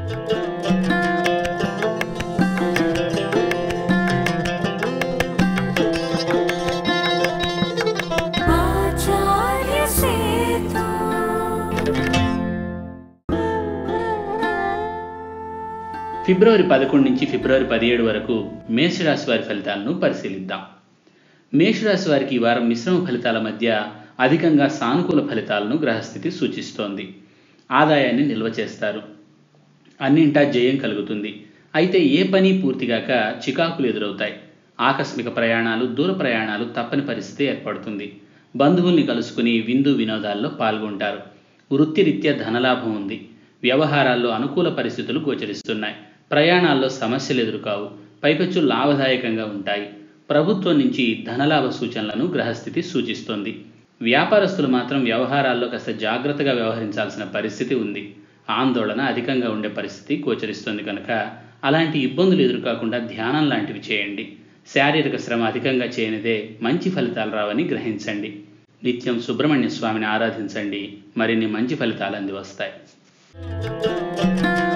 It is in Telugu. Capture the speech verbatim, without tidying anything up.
ఫిబ్రవరి పదకొండు నుంచి ఫిబ్రవరి పదిహేడు వరకు మేషరాశి వారి ఫలితాలను పరిశీలిద్దాం. మేషరాశి వారికి ఈ వారం మిశ్రమ ఫలితాల మధ్య అధికంగా సానుకూల ఫలితాలను గ్రహస్థితి సూచిస్తోంది. ఆదాయాన్ని నిల్వ చేస్తారు, అన్నింటా జయం కలుగుతుంది. అయితే ఏ పని పూర్తిగాక చికాకులు ఎదురవుతాయి. ఆకస్మిక ప్రయాణాలు, దూర ప్రయాణాలు తప్పని పరిస్థితి ఏర్పడుతుంది. బంధువుల్ని కలుసుకుని విందు వినోదాల్లో పాల్గొంటారు. వృత్తిరీత్యా ధనలాభం ఉంది. వ్యవహారాల్లో అనుకూల పరిస్థితులు గోచరిస్తున్నాయి. ప్రయాణాల్లో సమస్యలు ఎదురుకావు. పైపెచ్చు లాభదాయకంగా ఉంటాయి. ప్రభుత్వం నుంచి ధనలాభ సూచనలను గ్రహస్థితి సూచిస్తోంది. వ్యాపారస్తులు మాత్రం వ్యవహారాల్లో కాస్త జాగ్రత్తగా వ్యవహరించాల్సిన పరిస్థితి ఉంది. ఆందోళన అధికంగా ఉండే పరిస్థితి గోచరిస్తుంది కనుక అలాంటి ఇబ్బందులు ఎదురుకాకుండా ధ్యానం లాంటివి చేయండి. శారీరక శ్రమ అధికంగా చేయనిదే మంచి ఫలితాలు రావని గ్రహించండి. నిత్యం సుబ్రహ్మణ్య స్వామిని ఆరాధించండి. మరిన్ని మంచి ఫలితాలు అంది వస్తాయి.